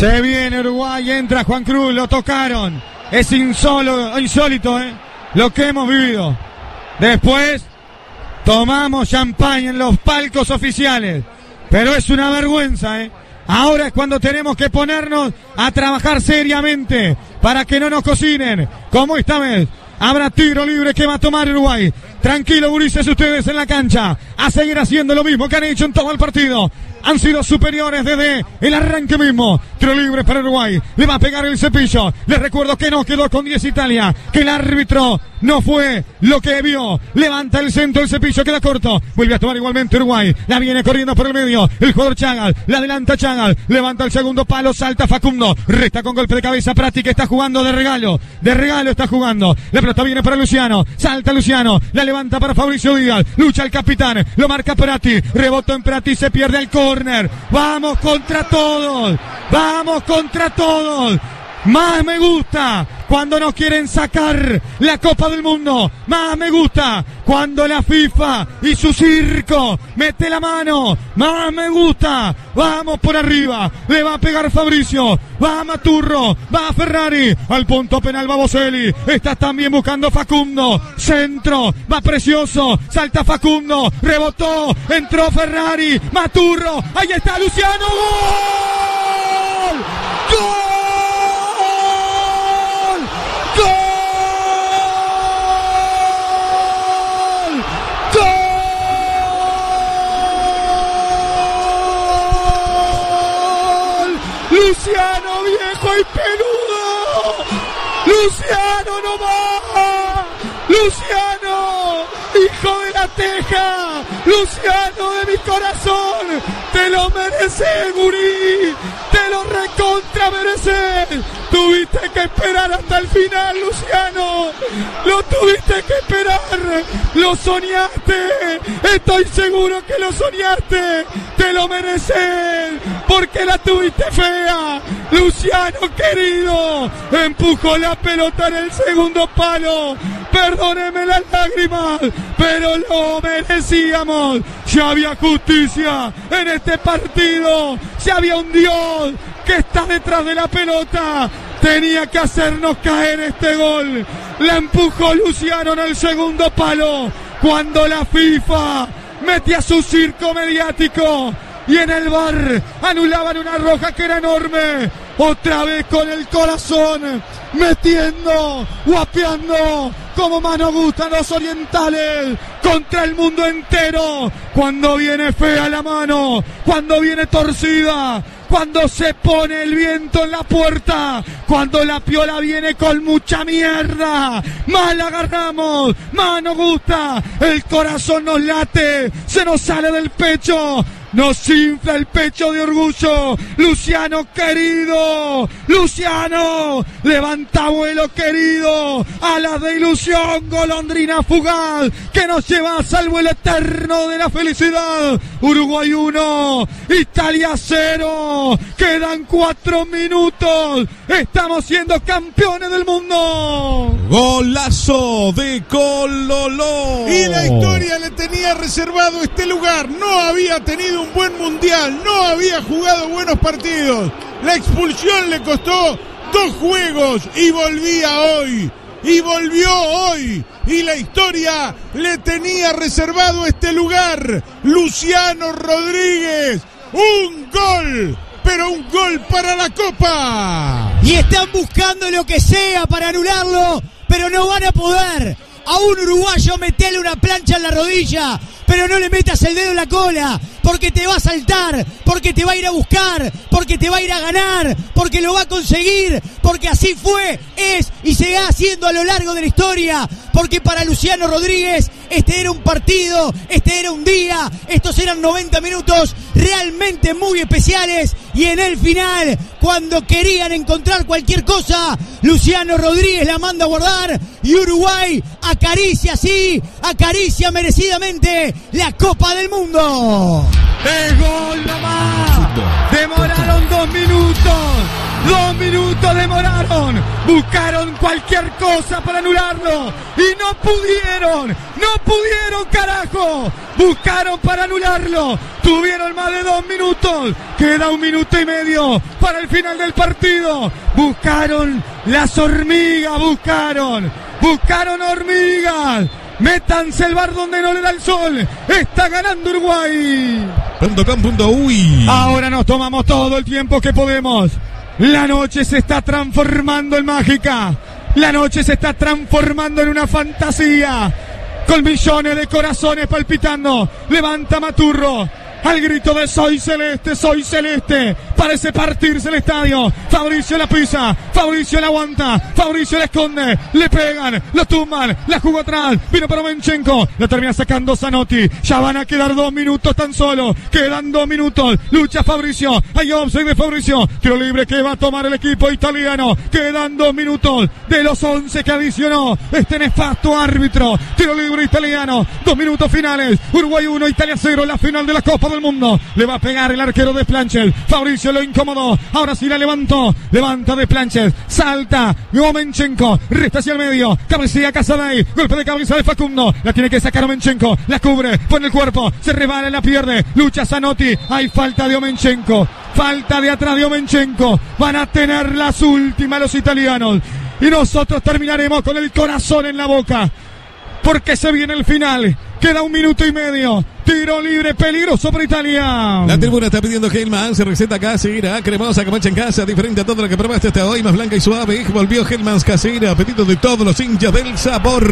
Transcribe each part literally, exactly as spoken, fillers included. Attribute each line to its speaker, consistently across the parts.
Speaker 1: Se viene Uruguay, entra Juan Cruz, lo tocaron. Es insolo, insólito, ¿eh? Lo que hemos vivido. Después tomamos champaña en los palcos oficiales. Pero es una vergüenza, ¿eh? Ahora es cuando tenemos que ponernos a trabajar seriamente para que no nos cocinen. Como esta vez. Habrá tiro libre que va a tomar Uruguay. Tranquilo, gurises, ustedes en la cancha. A seguir haciendo lo mismo que han hecho en todo el partido. Han sido superiores desde el arranque mismo. Tiro libre para Uruguay. Le va a pegar el Cepillo. Les recuerdo que no quedó con diez Italia. Que el árbitro no fue lo que vio. Levanta el centro, el Cepillo queda corto. Vuelve a tomar igualmente Uruguay. La viene corriendo por el medio. El jugador Chagal. La adelanta Chagal. Levanta el segundo palo. Salta Facundo. Resta con golpe de cabeza. Prati que está jugando de regalo. De regalo está jugando. La pelota viene para Luciano. Salta Luciano. La levanta para Fabricio Díaz. Lucha el capitán. Lo marca Prati. Rebotó en Prati. Se pierde el corner. Vamos contra todos. Vamos contra todos. Más me gusta cuando nos quieren sacar la Copa del Mundo. Más me gusta cuando la FIFA y su circo mete la mano. Más me gusta. Vamos por arriba. Le va a pegar Fabricio. Va Maturro. Va Ferrari. Al punto penal va Boselli. Está también buscando Facundo. Centro. Va Precioso. Salta Facundo. Rebotó. Entró Ferrari. Maturro. Ahí está Luciano. ¡Gol! ¡Gol! Luciano, viejo y peludo. Luciano nomás. Luciano, hijo de la teja. Luciano de mi corazón. Te lo mereces, gurí. Te lo recontra mereces. Tuviste que esperar hasta el final, Luciano. Lo tuviste que esperar. Lo soñaste. Estoy seguro que lo soñaste. Te lo mereces. Porque la tuviste fea. Luciano querido. Empujó la pelota en el segundo palo. Perdóneme las lágrimas. Pero lo merecíamos. Ya había justicia en este partido. Ya había un Dios que está detrás de la pelota. Tenía que hacernos caer este gol. La empujó Luciano en el segundo palo. Cuando la FIFA metía su circo mediático. Y en el V A R anulaban una roja que era enorme. Otra vez con el corazón. Metiendo, guapeando. Como más nos gustan los orientales. Contra el mundo entero. Cuando viene fea la mano. Cuando viene torcida. Cuando se pone el viento en la puerta. Cuando la piola viene con mucha mierda. Más la agarramos. Más nos gusta. El corazón nos late. Se nos sale del pecho. Nos infla el pecho de orgullo. Luciano querido. Luciano. Levanta vuelo querido. Alas de ilusión. Golondrina fugaz. Que nos llevas al vuelo eterno de la felicidad. Uruguay uno. Italia cero. Quedan cuatro minutos. Estamos siendo campeones del mundo.
Speaker 2: Golazo de Cololó.
Speaker 3: Y la historia le tenía reservado este lugar. No había tenido un buen mundial, no había jugado buenos partidos. La expulsión le costó dos juegos y volvía hoy. Y volvió hoy. Y la historia le tenía reservado este lugar. Luciano Rodríguez. Un gol. Pero un gol para la Copa.
Speaker 4: Y están buscando lo que sea para anularlo, pero no van a poder. A un uruguayo metele una plancha en la rodilla, pero no le metas el dedo en la cola, porque te va a saltar, porque te va a ir a buscar, porque te va a ir a ganar, porque lo va a conseguir, porque así fue, es y seguirá haciendo a lo largo de la historia, porque para Luciano Rodríguez este era un partido, este era un día, estos eran noventa minutos realmente muy especiales, y en el final, cuando querían encontrar cualquier cosa, Luciano Rodríguez la manda a guardar, y Uruguay acaricia así, acaricia merecidamente la Copa del Mundo.
Speaker 1: ¡El gol nomás! Demoraron dos minutos. Dos minutos demoraron. buscaron, buscaron cualquier cosa para anularlo y no pudieron, no pudieron, carajo. Buscaron para anularlo, tuvieron más de dos minutos, queda un minuto y medio para el final del partido. Buscaron las hormigas, buscaron, buscaron hormigas. Métanse el bar donde no le da el sol. Está ganando Uruguay.
Speaker 2: .com.uy.
Speaker 1: Ahora nos tomamos todo el tiempo que podemos. La noche se está transformando en mágica. La noche se está transformando en una fantasía. Con millones de corazones palpitando. Levanta Maturro. Al grito de soy celeste, soy celeste. Parece partirse el estadio. Fabricio la pisa, Fabricio la aguanta, Fabricio la esconde. Le pegan, lo tumban, la jugó atrás. Vino para Omenchenko, la termina sacando Zanotti. Ya van a quedar dos minutos tan solo. Quedan dos minutos, lucha Fabricio. Hay offside de Fabricio. Tiro libre que va a tomar el equipo italiano. Quedan dos minutos de los once que adicionó este nefasto árbitro. Tiro libre italiano, dos minutos finales. Uruguay uno, Italia cero, la final de la Copa del Mundo. Le va a pegar el arquero de Planchel. Fabricio lo incomodó. Ahora sí la levantó. Levanta de Planchel. Salta Omenchenko. Resta hacia el medio. Cabecilla Casadei. Golpe de cabeza de Facundo. La tiene que sacar Omenchenko. La cubre. Pone el cuerpo. Se rebala y la pierde. Lucha Zanotti. Hay falta de Omenchenko. Falta de atrás de Omenchenko. Van a tener las últimas los italianos. Y nosotros terminaremos con el corazón en la boca. Porque se viene el final. Queda un minuto y medio. Tiro libre peligroso para Italia.
Speaker 2: La tribuna está pidiendo Hellmann's, receta casera, cremosa, como hecha en casa, diferente a todo lo que probaste hasta hoy, más blanca y suave. Volvió Hellmann's casera, apetito de todos los hinchas del sabor.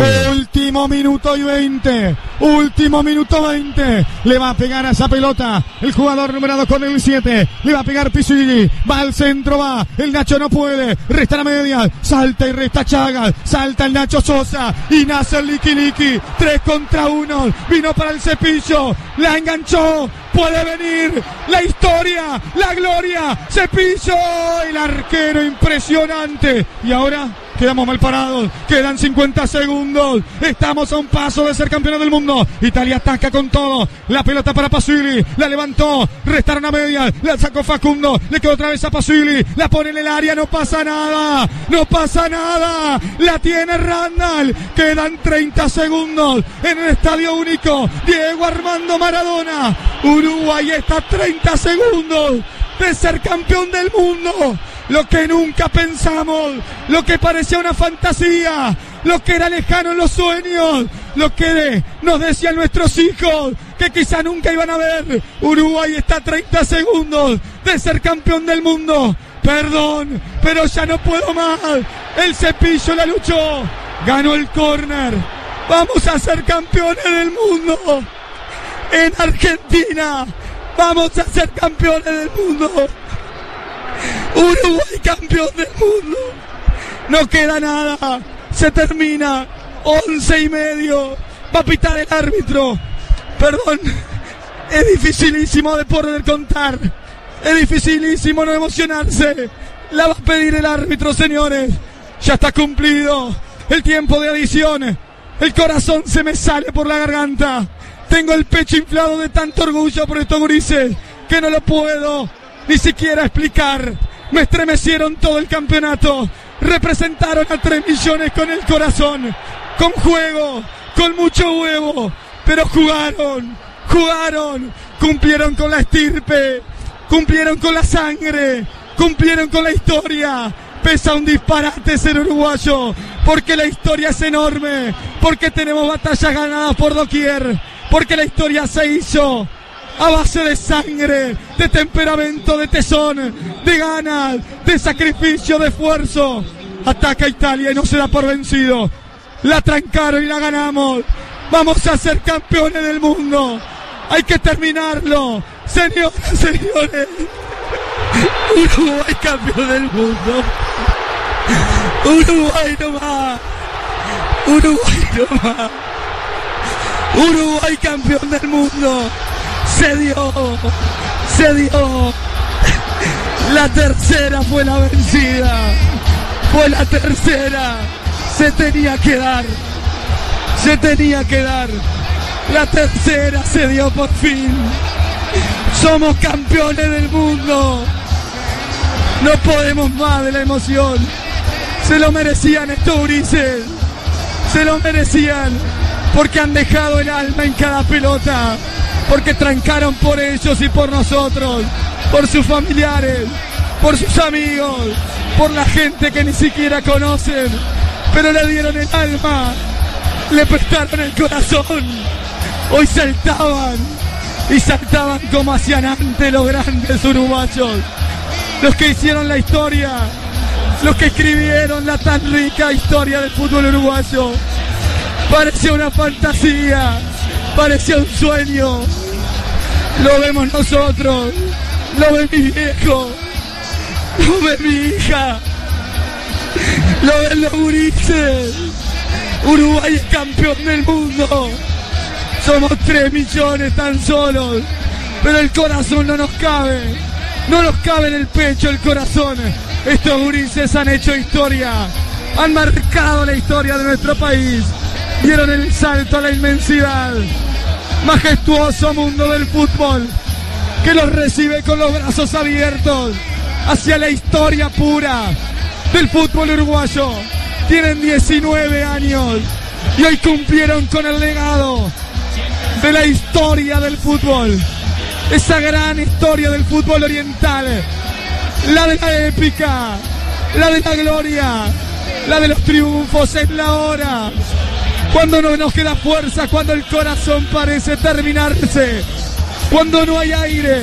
Speaker 1: Último minuto y veinte. Último minuto veinte. Le va a pegar a esa pelota el jugador numerado con el siete. Le va a pegar Pisilli. Va al centro, va. El Nacho no puede. Resta la media. Salta y resta Chagas. Salta el Nacho Sosa. Y nace el Liki Liki. Tres contra uno. Vino para el Cepillo. La enganchó. Puede venir la historia, la gloria. Cepillo, el arquero impresionante. Y ahora quedamos mal parados. Quedan cincuenta segundos. Estamos a un paso de ser campeones del mundo. Italia ataca con todo. La pelota para Pasilli. La levantó. Restaron a media. La sacó Facundo. Le quedó otra vez a Pasilli. La pone en el área. No pasa nada. No pasa nada. La tiene Randall. Quedan treinta segundos en el Estadio Único. Diego Armando Maradona. Uruguay está a treinta segundos de ser campeón del mundo. Lo que nunca pensamos, lo que parecía una fantasía, lo que era lejano en los sueños, lo que nos decían nuestros hijos que quizá nunca iban a ver. Uruguay está a treinta segundos de ser campeón del mundo. Perdón, pero ya no puedo más. El Cepillo la luchó, ganó el córner. Vamos a ser campeones del mundo en Argentina. Vamos a ser campeones del mundo. Uruguay campeón del mundo. No queda nada. Se termina. Once y medio. Va a pitar el árbitro. Perdón. Es dificilísimo de poder contar. Es dificilísimo no emocionarse. La va a pedir el árbitro, señores. Ya está cumplido el tiempo de adición. El corazón se me sale por la garganta. Tengo el pecho inflado de tanto orgullo por estos gurises que no lo puedo ni siquiera explicar. Me estremecieron todo el campeonato. Representaron a tres millones con el corazón, con juego, con mucho huevo. Pero jugaron, jugaron, cumplieron con la estirpe, cumplieron con la sangre, cumplieron con la historia. Pesa un disparate ser uruguayo, porque la historia es enorme, porque tenemos batallas ganadas por doquier, porque la historia se hizo a base de sangre, de temperamento, de tesón, de ganas, de sacrificio, de esfuerzo. Ataca Italia y no se da por vencido. La trancaron y la ganamos. Vamos a ser campeones del mundo. Hay que terminarlo. Señoras, señores. Uruguay campeón del mundo. Uruguay no más. Uruguay no más. Uruguay campeón del mundo. Se dio, se dio. La tercera fue la vencida. Fue la tercera. Se tenía que dar. Se tenía que dar. La tercera se dio por fin. Somos campeones del mundo. No podemos más de la emoción. Se lo merecían estos gurises. Se lo merecían. Porque han dejado el alma en cada pelota. Porque trancaron por ellos y por nosotros. Por sus familiares. Por sus amigos. Por la gente que ni siquiera conocen. Pero le dieron el alma. Le prestaron el corazón. Hoy saltaban. Y saltaban como hacían antes los grandes uruguayos. Los que hicieron la historia. Los que escribieron la tan rica historia del fútbol uruguayo. Parecía una fantasía. Parecía un sueño. Lo vemos nosotros. Lo ve mi viejo. Lo ve mi hija. Lo ven los gurises. Uruguay es campeón del mundo. Somos tres millones tan solos. Pero el corazón no nos cabe. No nos cabe en el pecho el corazón. Estos gurises han hecho historia. Han marcado la historia de nuestro país. Dieron el salto a la inmensidad. Majestuoso mundo del fútbol que los recibe con los brazos abiertos hacia la historia pura del fútbol uruguayo. Tienen diecinueve años y hoy cumplieron con el legado de la historia del fútbol. Esa gran historia del fútbol oriental. La de la épica, la de la gloria, la de los triunfos. Es la hora. Cuando no nos queda fuerza, cuando el corazón parece terminarse, cuando no hay aire,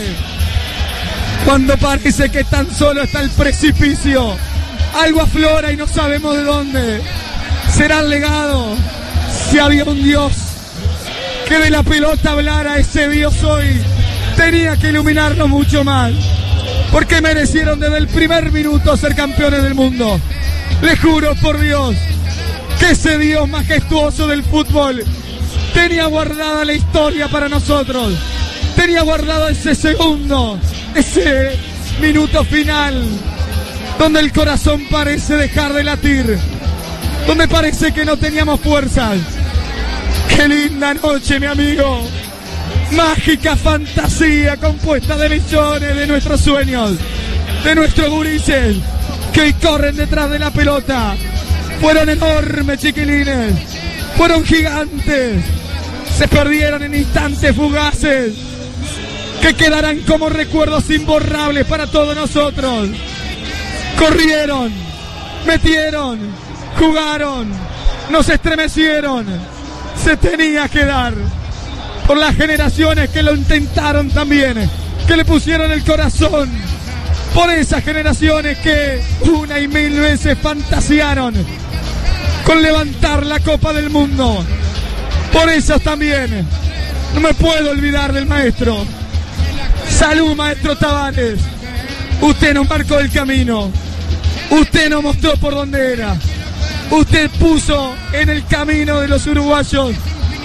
Speaker 1: cuando parece que tan solo está el precipicio, algo aflora y no sabemos de dónde. Será el legado. Si había un Dios que de la pelota hablara, ese Dios hoy tenía que iluminarnos mucho más, porque merecieron desde el primer minuto ser campeones del mundo. Les juro por Dios que ese Dios majestuoso del fútbol tenía guardada la historia para nosotros. Tenía guardado ese segundo, ese minuto final, donde el corazón parece dejar de latir, donde parece que no teníamos fuerzas. ¡Qué linda noche, mi amigo! Mágica fantasía compuesta de millones de nuestros sueños, de nuestros gurises que hoy corren detrás de la pelota. Fueron enormes, chiquilines. Fueron gigantes. Se perdieron en instantes fugaces que quedarán como recuerdos imborrables para todos nosotros. Corrieron, metieron, jugaron, nos estremecieron. Se tenía que dar por las generaciones que lo intentaron también, que le pusieron el corazón, por esas generaciones que una y mil veces fantasearon con levantar la Copa del Mundo. Por eso también no me puedo olvidar del maestro. Salud, maestro Tavares. Usted nos marcó el camino. Usted nos mostró por dónde era. Usted puso en el camino de los uruguayos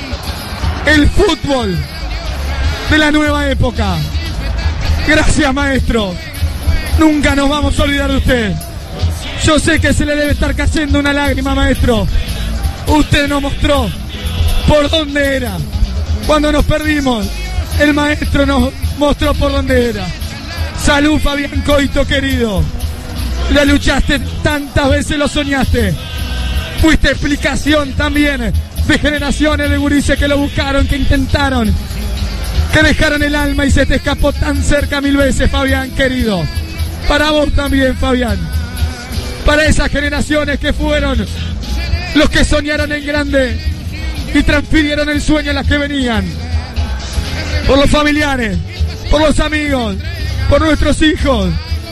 Speaker 1: el fútbol de la nueva época. Gracias, maestro. Nunca nos vamos a olvidar de usted. Yo sé que se le debe estar cayendo una lágrima, maestro. Usted nos mostró por dónde era. Cuando nos perdimos, el maestro nos mostró por dónde era. Salud, Fabián Coito, querido. La luchaste tantas veces, lo soñaste. Fuiste explicación también de generaciones de gurises que lo buscaron, que intentaron, que dejaron el alma y se te escapó tan cerca mil veces, Fabián, querido. Para vos también, Fabián. Para esas generaciones que fueron los que soñaron en grande y transfirieron el sueño a las que venían. Por los familiares, por los amigos, por nuestros hijos,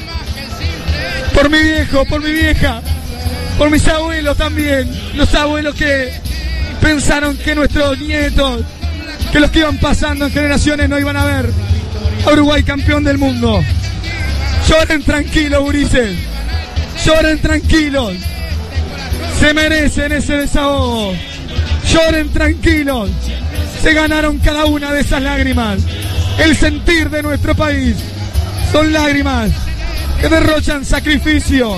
Speaker 1: por mi viejo, por mi vieja, por mis abuelos también. Los abuelos que pensaron que nuestros nietos, que los que iban pasando en generaciones no iban a ver a Uruguay campeón del mundo. Lloren tranquilos, gurises. Lloren tranquilos. Se merecen ese desahogo. Lloren tranquilos. Se ganaron cada una de esas lágrimas. El sentir de nuestro país son lágrimas que derrochan sacrificio.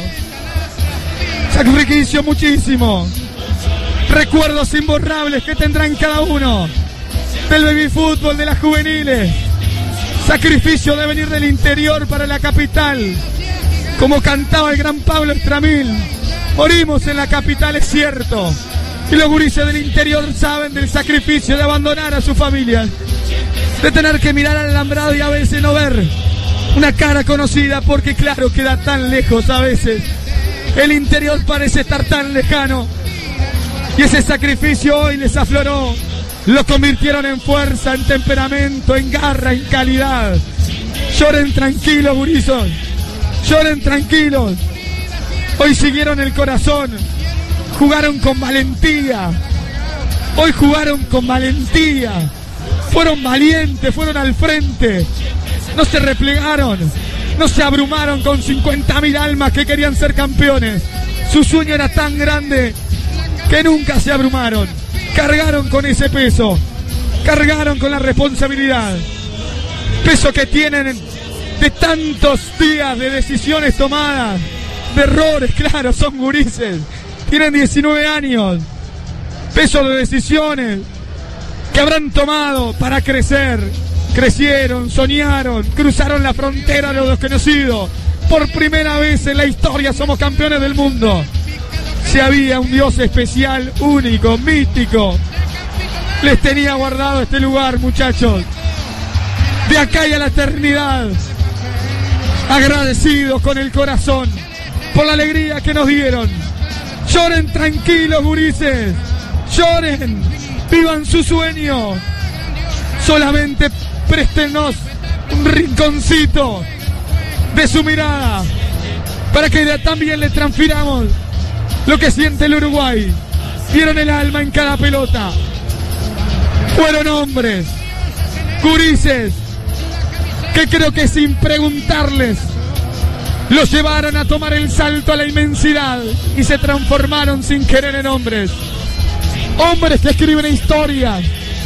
Speaker 1: Sacrificio muchísimo. Recuerdos imborrables que tendrán cada uno del baby fútbol, de las juveniles. Sacrificio de venir del interior para la capital, como cantaba el gran Pablo Estramil. Morimos en la capital, es cierto. Y los gurises del interior saben del sacrificio de abandonar a su familia, de tener que mirar al alambrado y a veces no ver una cara conocida, porque claro, queda tan lejos a veces. El interior parece estar tan lejano. Y ese sacrificio hoy les afloró. Lo convirtieron en fuerza, en temperamento, en garra, en calidad. Lloren tranquilos, gurizos. Lloren tranquilos. Hoy siguieron el corazón. Jugaron con valentía. Hoy jugaron con valentía. Fueron valientes, fueron al frente. No se replegaron. No se abrumaron con cincuenta mil almas que querían ser campeones. Su sueño era tan grande que nunca se abrumaron. Cargaron con ese peso. Cargaron con la responsabilidad. Peso que tienen de tantos días de decisiones tomadas, de errores, claro, son gurises. Tienen diecinueve años. Peso de decisiones que habrán tomado para crecer. Crecieron, soñaron, cruzaron la frontera de lo desconocido. Por primera vez en la historia somos campeones del mundo. Si había un Dios especial, único, místico, les tenía guardado este lugar, muchachos. De acá y a la eternidad, agradecidos con el corazón por la alegría que nos dieron. Lloren tranquilos, gurises. Lloren, vivan su sueño. Solamente préstenos un rinconcito de su mirada para que también le transfiramos lo que siente el Uruguay. Dieron el alma en cada pelota. Fueron hombres, gurises, que creo que sin preguntarles los llevaron a tomar el salto a la inmensidad y se transformaron sin querer en hombres. Hombres que escriben historias,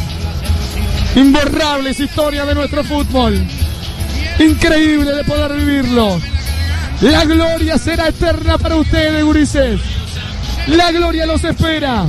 Speaker 1: imborrables historias de nuestro fútbol. Increíble de poder vivirlo. La gloria será eterna para ustedes, gurises. La gloria los espera.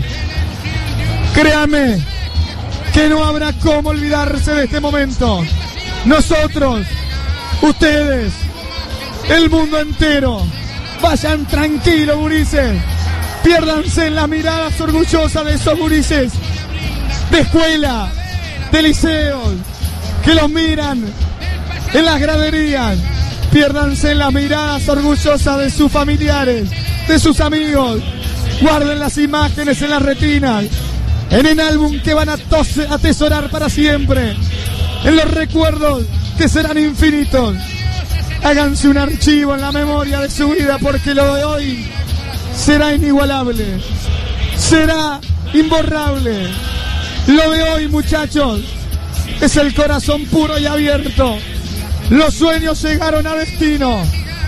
Speaker 1: Créame que no habrá cómo olvidarse de este momento. Nosotros, ustedes, el mundo entero. Vayan tranquilos, gurises. Piérdanse en las miradas orgullosas de esos gurises de escuela, de liceos, que los miran en las graderías. Piérdanse en las miradas orgullosas de sus familiares, de sus amigos. Guarden las imágenes en las retinas, en el álbum que van a atesorar para siempre, en los recuerdos que serán infinitos. Háganse un archivo en la memoria de su vida, porque lo de hoy será inigualable, será imborrable. Lo de hoy, muchachos, es el corazón puro y abierto. Los sueños llegaron a destino.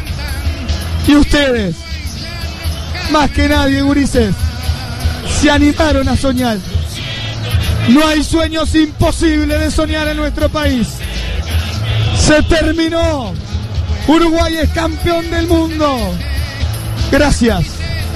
Speaker 1: Y ustedes, más que nadie, gurises, se animaron a soñar. No hay sueños imposibles de soñar en nuestro país. Se terminó. Uruguay es campeón del mundo. Gracias.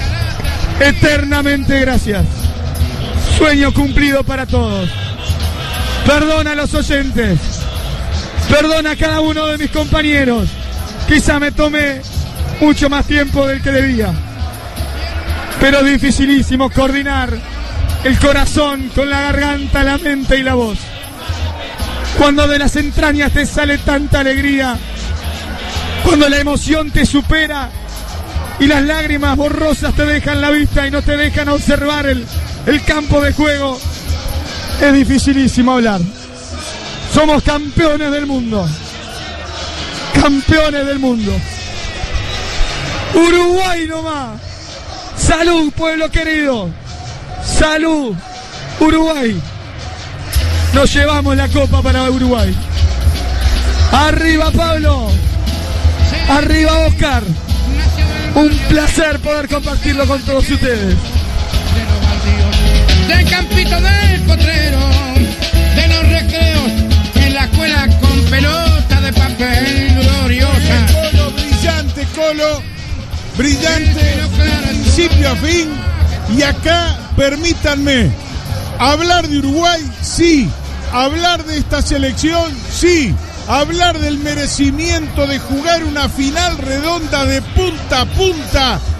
Speaker 1: Eternamente gracias. Sueño cumplido para todos. Perdona a los oyentes. Perdona a cada uno de mis compañeros. Quizá me tomé mucho más tiempo del que debía. Pero es dificilísimo coordinar el corazón con la garganta, la mente y la voz. Cuando de las entrañas te sale tanta alegría, cuando la emoción te supera y las lágrimas borrosas te dejan la vista y no te dejan observar el, el campo de juego, es dificilísimo hablar. Somos campeones del mundo. Campeones del mundo. Uruguay nomás. Salud, pueblo querido. Salud, Uruguay. Nos llevamos la copa para Uruguay. Arriba, Pablo. Arriba, Oscar. Un placer poder compartirlo con todos ustedes.
Speaker 5: Del campito del potrero, de los recreos, en la escuela con pelota de papel gloriosa.
Speaker 3: Colo, brillante, Colo. Brillante, principio a fin. Y acá, permítanme, hablar de Uruguay, sí. Hablar de esta selección, sí. Hablar del merecimiento de jugar una final redonda de punta a punta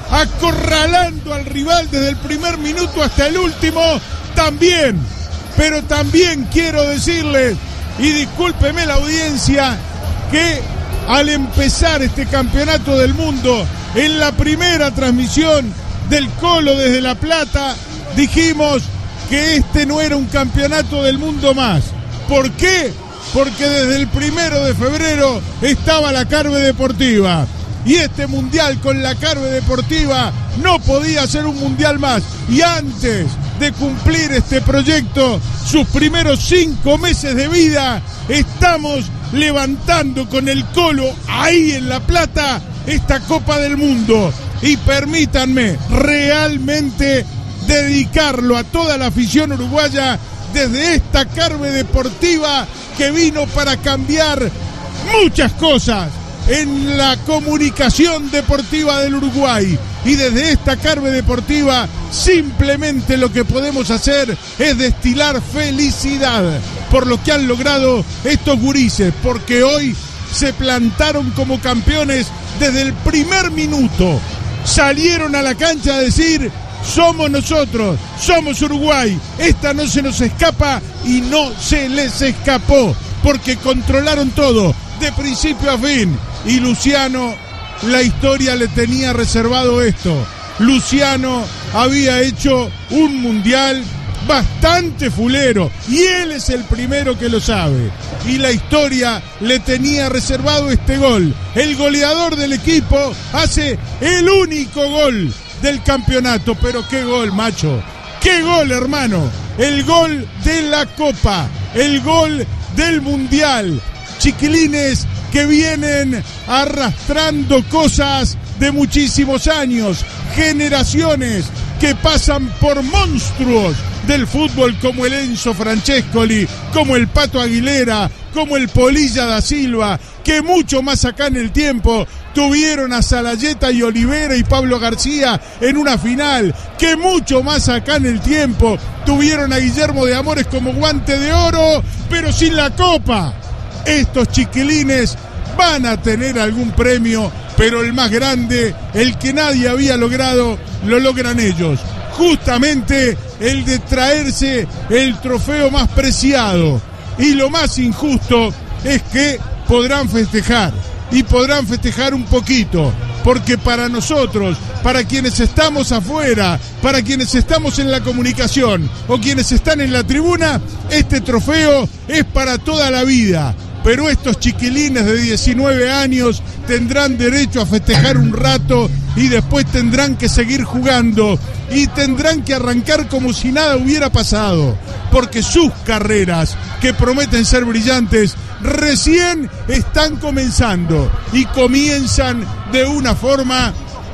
Speaker 3: acorralando al rival desde el primer minuto hasta el último, también, pero también quiero decirles, y discúlpeme la audiencia, que al empezar este campeonato del mundo, en la primera transmisión del Colo desde La Plata, dijimos que este no era un campeonato del mundo más. ¿Por qué? Porque desde el primero de febrero estaba la Carve Deportiva. Y este mundial con la Carve Deportiva no podía ser un mundial más. Y antes de cumplir este proyecto, sus primeros cinco meses de vida, estamos levantando con el Colo ahí en La Plata esta Copa del Mundo. Y permítanme realmente dedicarlo a toda la afición uruguaya desde esta Carve Deportiva que vino para cambiar muchas cosas en la comunicación deportiva del Uruguay. Y desde esta Carve Deportiva simplemente lo que podemos hacer es destilar felicidad por lo que han logrado estos gurises, porque hoy se plantaron como campeones desde el primer minuto. Salieron a la cancha a decir: somos nosotros, somos Uruguay, esta no se nos escapa, y no se les escapó, porque controlaron todo, de principio a fin. Y Luciano, la historia le tenía reservado esto. Luciano había hecho un mundial bastante fulero, y él es el primero que lo sabe. Y la historia le tenía reservado este gol. El goleador del equipo hace el único gol del campeonato. Pero qué gol, macho, qué gol, hermano. El gol de la Copa, el gol del Mundial. Chiquilines que vienen arrastrando cosas de muchísimos años, generaciones que pasan por monstruos del fútbol como el Enzo Francescoli, como el Pato Aguilera, como el Polilla da Silva, que mucho más acá en el tiempo tuvieron a Salayeta y Olivera y Pablo García en una final, que mucho más acá en el tiempo tuvieron a Guillermo de Amores como Guante de Oro, pero sin la Copa. Estos chiquilines van a tener algún premio, pero el más grande, el que nadie había logrado, lo logran ellos. Justamente el de traerse el trofeo más preciado. Y lo más injusto es que podrán festejar, y podrán festejar un poquito, porque para nosotros, para quienes estamos afuera, para quienes estamos en la comunicación o quienes están en la tribuna, este trofeo es para toda la vida. Pero estos chiquilines de diecinueve años tendrán derecho a festejar un rato y después tendrán que seguir jugando y tendrán que arrancar como si nada hubiera pasado, porque sus carreras, que prometen ser brillantes, recién están comenzando, y comienzan de una forma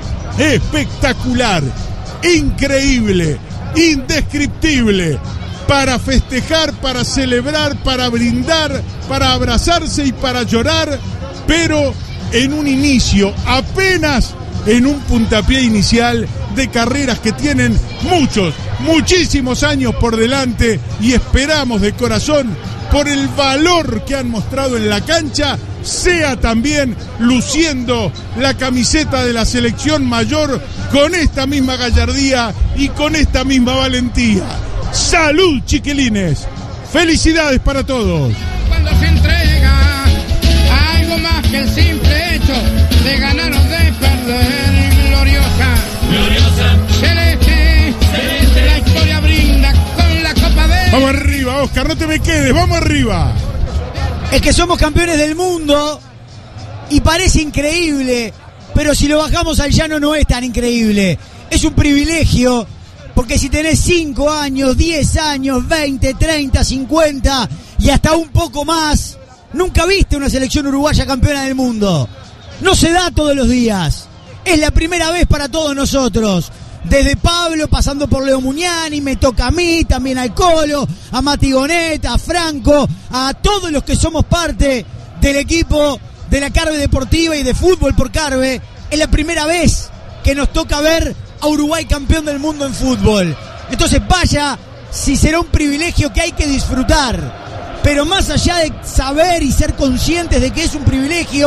Speaker 3: espectacular, increíble, indescriptible, para festejar, para celebrar, para brindar, para abrazarse y para llorar, pero en un inicio, apenas en un puntapié inicial de carreras que tienen muchos, muchísimos años por delante, y esperamos de corazón, por el valor que han mostrado en la cancha, sea también luciendo la camiseta de la selección mayor con esta misma gallardía y con esta misma valentía. ¡Salud, chiquilines! ¡Felicidades para todos!
Speaker 5: Cuando se entrega algo más que el simple hecho de ganar o de perder, gloriosa, gloriosa, celeste, celeste, la historia brinda con la Copa de...
Speaker 3: Vamos arriba, Oscar, no te me quedes, vamos arriba.
Speaker 4: Es que somos campeones del mundo y parece increíble, pero si lo bajamos al llano no es tan increíble. Es un privilegio. Porque si tenés cinco años, diez años, veinte, treinta, cincuenta y hasta un poco más, nunca viste una selección uruguaya campeona del mundo. No se da todos los días. Es la primera vez para todos nosotros. Desde Pablo, pasando por Leo Muñani, me toca a mí, también al Colo, a Mati Gonet, a Franco, a todos los que somos parte del equipo de la Carve Deportiva y de Fútbol por Carve. Es la primera vez que nos toca ver a Uruguay campeón del mundo en fútbol. Entonces vaya si será un privilegio que hay que disfrutar, pero más allá de saber y ser conscientes de que es un privilegio,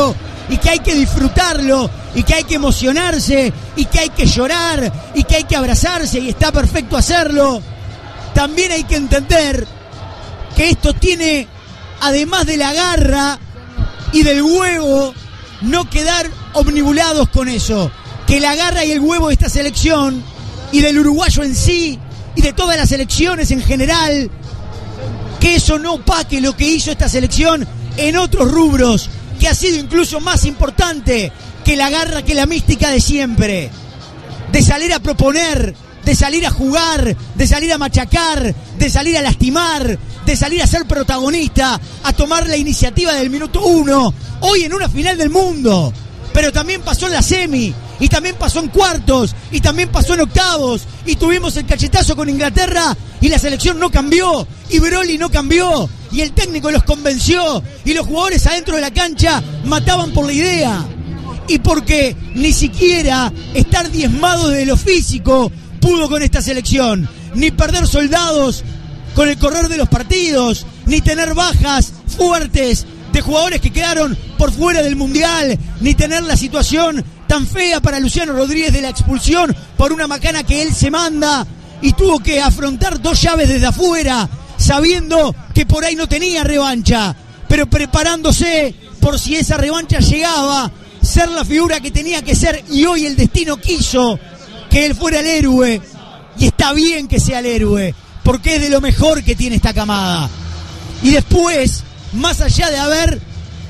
Speaker 4: y que hay que disfrutarlo y que hay que emocionarse y que hay que llorar y que hay que abrazarse y está perfecto hacerlo, también hay que entender que esto tiene, además de la garra y del huevo, no quedar omnibulados con eso, que la garra y el huevo de esta selección y del uruguayo en sí y de todas las selecciones en general, que eso no opaque lo que hizo esta selección en otros rubros, que ha sido incluso más importante que la garra, que la mística de siempre, de salir a proponer, de salir a jugar, de salir a machacar, de salir a lastimar, de salir a ser protagonista, a tomar la iniciativa del minuto uno, hoy en una final del mundo, pero también pasó en la semi, y también pasó en cuartos, y también pasó en octavos, y tuvimos el cachetazo con Inglaterra, y la selección no cambió, y Broly no cambió, y el técnico los convenció, y los jugadores adentro de la cancha mataban por la idea, y porque ni siquiera estar diezmados de lo físico pudo con esta selección, ni perder soldados con el correr de los partidos, ni tener bajas fuertes de jugadores que quedaron por fuera del Mundial, ni tener la situación tan fea para Luciano Rodríguez de la expulsión por una macana que él se manda y tuvo que afrontar dos llaves desde afuera, sabiendo que por ahí no tenía revancha, pero preparándose por si esa revancha llegaba, ser la figura que tenía que ser, y hoy el destino quiso que él fuera el héroe, y está bien que sea el héroe, porque es de lo mejor que tiene esta camada. Y después, más allá de haber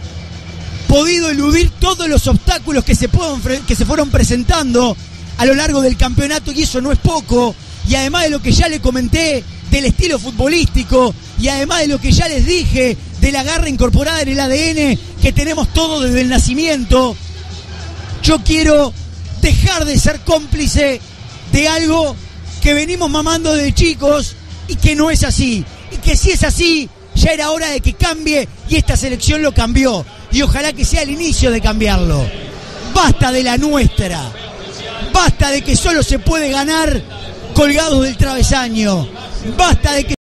Speaker 4: podido eludir todos los obstáculos que se, puedan, que se fueron presentando a lo largo del campeonato, y eso no es poco, y además de lo que ya le comenté del estilo futbolístico, y además de lo que ya les dije de la garra incorporada en el A D N que tenemos todo desde el nacimiento, yo quiero dejar de ser cómplice de algo que venimos mamando de chicos y que no es así, y que si es así ya era hora de que cambie, y esta selección lo cambió, y ojalá que sea el inicio de cambiarlo. Basta de la nuestra, basta de que solo se puede ganar colgados del travesaño, basta de que